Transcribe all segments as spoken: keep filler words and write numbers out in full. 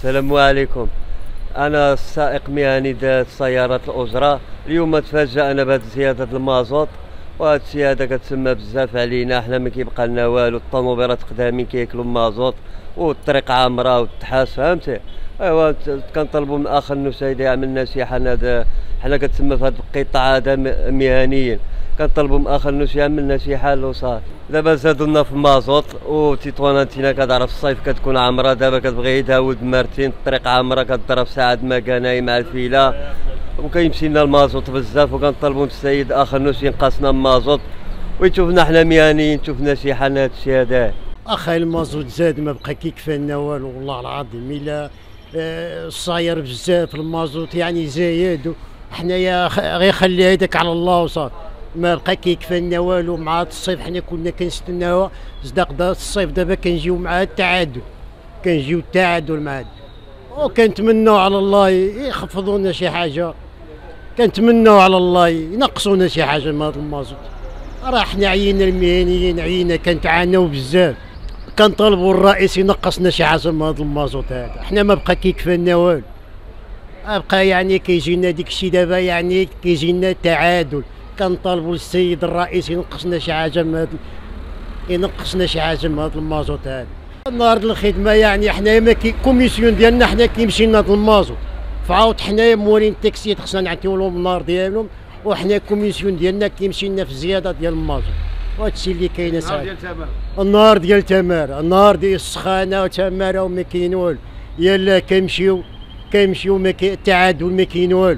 السلام عليكم. انا سائق مهني ديال سيارات الاجره. اليوم تفاجأنا بهذه زياده المازوت، وهذا الشيء هذا كتسمى بزاف علينا. حنا ما كيبقى لنا والو، الطوموبيلات قدامين كياكلوا المازوت والطريق عامره والتحاس، فهمتي؟ ايوا كنطلبوا من الاخ النسيدي يعمل لنا شي حنا حنا كتسمى في هذا القطاع هذا مهنيين، كنطلبوا من الاخ النسيدي يعمل لنا شي حل وصافي. دابا زادوا لنا في المازوت، وتيطوان انتينا كتعرف الصيف كتكون عامره، دابا كتبغي تهود مرتين الطريق عامره كضرب ساعه ما كناي مع الفيله، وكيمشي لنا المازوت بزاف. وكنطلبوا من السيد اخ النسيدي ينقصنا المازوت ويشوفنا حنا مهنيين، شوفنا شي حل هذا الشيء هذا. اخي المازوت زاد ما بقى كيكفانا والو والله العظيم. الا آه صاير بزاف المازوت يعني زايد، حنايا غير خلي هذاك على الله وصافي، ما بقى كيكفانا والو. مع الصيف حنا كنا كنستناو صدق الصيف، دابا كنجيو مع التعادل، كنجيو التعادل مع، وكنتمناو على الله يخفضوا لنا شي حاجه، كنتمناو على الله ينقصونا شي حاجه من هذا المازوت. راه حنا عينا المهنيين، عينا كنتعاناو بزاف، كنطالبوا الرئيس ينقصنا شي حاجه من هذا المازوت هذا. حنا ما بقى كيكفانا والو، بقى يعني كيجينا ديك الشيء دابا، يعني كيجينا تعادل. كنطالبوا السيد الرئيس ينقصنا شي حاجه من هذا، ينقصنا شي حاجه من هذا المازوت هذا. نهار الخدمه يعني حنايا ما كي كوميسيون ديالنا حنا كيمشي لنا هذا المازوت، فعاود حنايا مورين التاكسيات خصنا نعطيو لهم النهار ديالهم، وحنا الكوميسيون ديالنا كيمشي لنا في الزياده ديال المازوت. وهذا الشيء اللي كاين ساعات. النهار ديال تماره، النهار ديال السخانه وتماره وما كاين والو، يلا كنمشيو كنمشيو ما كاين التعادل، ما كاين والو.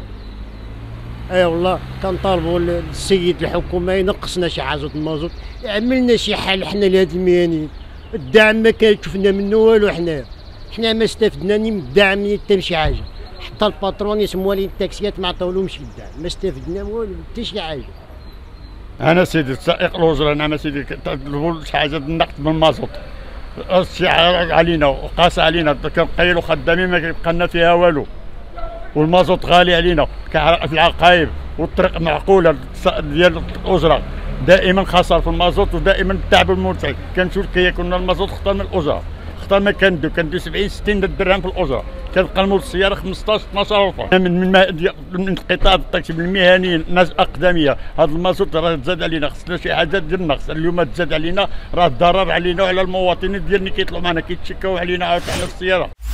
اي والله كنطالبوا السيد الحكومه ينقصنا شي حاجه المازوت، يعمل لنا شي حل حنا لهاد المهنيين. الدعم ما كنشوفنا منه والو، حنا حنا ما استفدنا من الدعم حتى شي حاجه، حتى الباترون يسموا لي التاكسيات ما عطاولهمش الدعم، ما استفدنا والو حتى شي حاجه. انا سيدي سائق الوزراء، انا سيدي كنطلبوا شي حاجه النقد من المازوت، شي علينا وقاس علينا، كنبقيلو خدامين ما كيبقى لنا فيها والو، والمازوت غالي علينا في العقايب، والطريق معقوله ديال الاجره دائما خسر في المازوت، ودائما التعب المرتفع. كنشوف كياكلنا المازوت اخطر من الاجره، اخطر ما كندو كندو سبعين ستين درهم في الاجره، كنلقى المول السياره خمسطاش اثناش الف. من من من قطاع التاكسي من المهنيين، ناس اقدميه، هذا المازوت راه تزاد علينا، خصنا شي حاجه ديال النقص. اليوم تزاد علينا، راه الضرر علينا وعلى المواطنين ديالنا كيطلعوا معنا كيتشكاو علينا عاوتاني السياره.